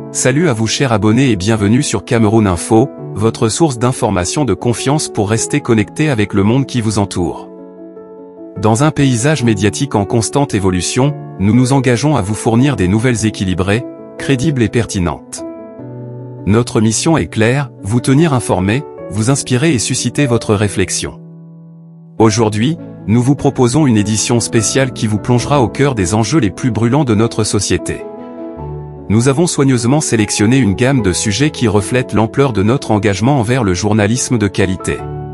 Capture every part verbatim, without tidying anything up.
Salut à vous chers abonnés et bienvenue sur Cameroun Info, votre source d'information de confiance pour rester connecté avec le monde qui vous entoure. Dans un paysage médiatique en constante évolution, nous nous engageons à vous fournir des nouvelles équilibrées, crédibles et pertinentes. Notre mission est claire, vous tenir informé, vous inspirer et susciter votre réflexion. Aujourd'hui, nous vous proposons une édition spéciale qui vous plongera au cœur des enjeux les plus brûlants de notre société. Nous avons soigneusement sélectionné une gamme de sujets qui reflètent l'ampleur de notre engagement envers le journalisme de qualité.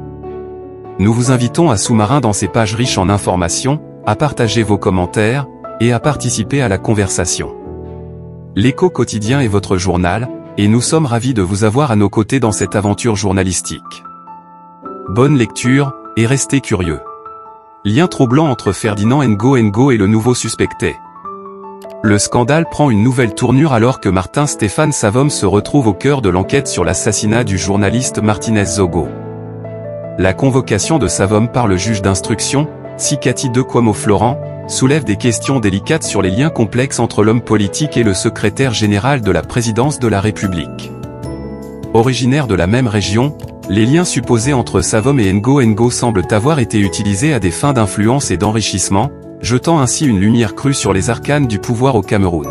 Nous vous invitons à sous-marin dans ces pages riches en informations, à partager vos commentaires, et à participer à la conversation. L'Écho quotidien est votre journal, et nous sommes ravis de vous avoir à nos côtés dans cette aventure journalistique. Bonne lecture, et restez curieux. Lien troublant entre Ferdinand Ngo Ngo et le nouveau suspecté. Le scandale prend une nouvelle tournure alors que Martin Stéphane Savom se retrouve au cœur de l'enquête sur l'assassinat du journaliste Martinez Zogo. La convocation de Savom par le juge d'instruction, Sikati Dekwamo Florent, soulève des questions délicates sur les liens complexes entre l'homme politique et le secrétaire général de la présidence de la République. Originaires de la même région, les liens supposés entre Savom et Ngo Ngo semblent avoir été utilisés à des fins d'influence et d'enrichissement, jetant ainsi une lumière crue sur les arcanes du pouvoir au Cameroun.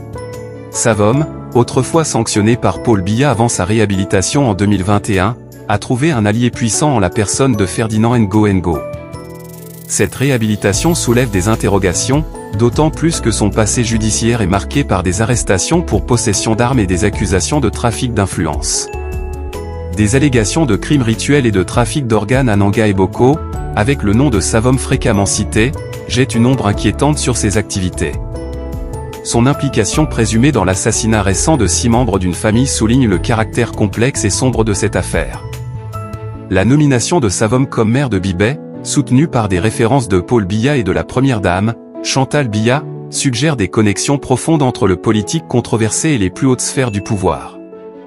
Savom, autrefois sanctionné par Paul Biya avant sa réhabilitation en deux mille vingt et un, a trouvé un allié puissant en la personne de Ferdinand Ngo Ngo. Cette réhabilitation soulève des interrogations, d'autant plus que son passé judiciaire est marqué par des arrestations pour possession d'armes et des accusations de trafic d'influence. Des allégations de crimes rituels et de trafic d'organes à Nanga et Boko, avec le nom de Savom fréquemment cité, jette une ombre inquiétante sur ses activités. Son implication présumée dans l'assassinat récent de six membres d'une famille souligne le caractère complexe et sombre de cette affaire. La nomination de Savom comme maire de Bibey, soutenue par des références de Paul Biya et de la première dame, Chantal Biya, suggère des connexions profondes entre le politique controversé et les plus hautes sphères du pouvoir.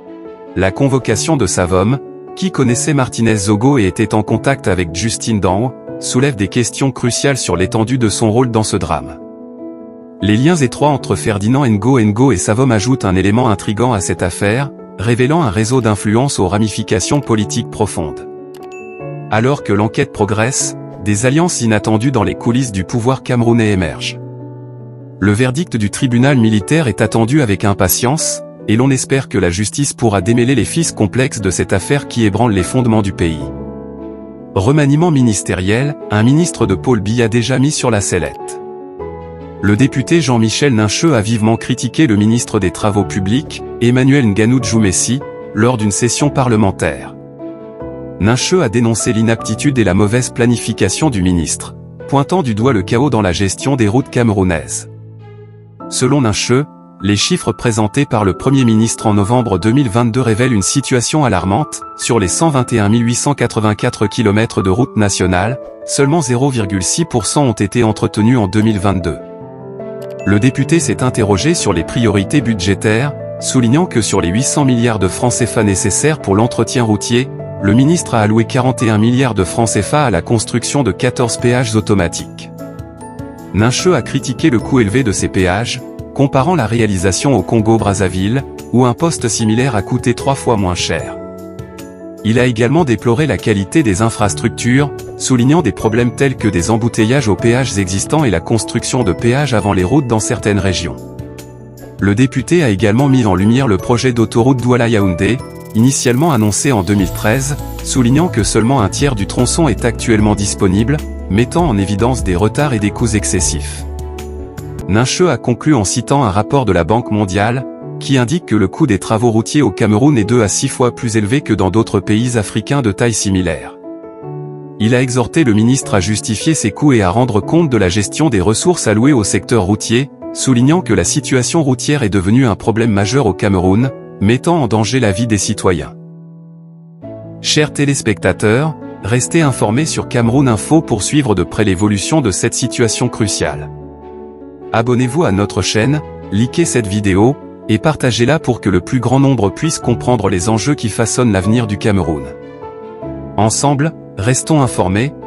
La convocation de Savom, qui connaissait Martinez Zogo et était en contact avec Justine Danho, soulève des questions cruciales sur l'étendue de son rôle dans ce drame. Les liens étroits entre Ferdinand Ngo Ngo et Savom ajoutent un élément intrigant à cette affaire, révélant un réseau d'influence aux ramifications politiques profondes. Alors que l'enquête progresse, des alliances inattendues dans les coulisses du pouvoir camerounais émergent. Le verdict du tribunal militaire est attendu avec impatience, et l'on espère que la justice pourra démêler les fils complexes de cette affaire qui ébranle les fondements du pays. Remaniement ministériel, un ministre de Paul Biya déjà mis sur la sellette. Le député Jean-Michel Nincheux a vivement critiqué le ministre des Travaux publics, Emmanuel Nganou Djoumessi, lors d'une session parlementaire. Nincheux a dénoncé l'inaptitude et la mauvaise planification du ministre, pointant du doigt le chaos dans la gestion des routes camerounaises. Selon Nincheux, les chiffres présentés par le Premier ministre en novembre deux mille vingt-deux révèlent une situation alarmante. Sur les cent vingt et un mille huit cent quatre-vingt-quatre kilomètres de route nationale, seulement zéro virgule six pour cent ont été entretenus en deux mille vingt-deux. Le député s'est interrogé sur les priorités budgétaires, soulignant que sur les huit cents milliards de francs C F A nécessaires pour l'entretien routier, le ministre a alloué quarante et un milliards de francs C F A à la construction de quatorze péages automatiques. Nincheux a critiqué le coût élevé de ces péages, comparant la réalisation au Congo-Brazzaville, où un poste similaire a coûté trois fois moins cher. Il a également déploré la qualité des infrastructures, soulignant des problèmes tels que des embouteillages aux péages existants et la construction de péages avant les routes dans certaines régions. Le député a également mis en lumière le projet d'autoroute Douala-Yaoundé, initialement annoncé en deux mille treize, soulignant que seulement un tiers du tronçon est actuellement disponible, mettant en évidence des retards et des coûts excessifs. Nincheux a conclu en citant un rapport de la Banque mondiale, qui indique que le coût des travaux routiers au Cameroun est deux à six fois plus élevé que dans d'autres pays africains de taille similaire. Il a exhorté le ministre à justifier ces coûts et à rendre compte de la gestion des ressources allouées au secteur routier, soulignant que la situation routière est devenue un problème majeur au Cameroun, mettant en danger la vie des citoyens. Chers téléspectateurs, restez informés sur Cameroun Info pour suivre de près l'évolution de cette situation cruciale. Abonnez-vous à notre chaîne, likez cette vidéo, et partagez-la pour que le plus grand nombre puisse comprendre les enjeux qui façonnent l'avenir du Cameroun. Ensemble, restons informés,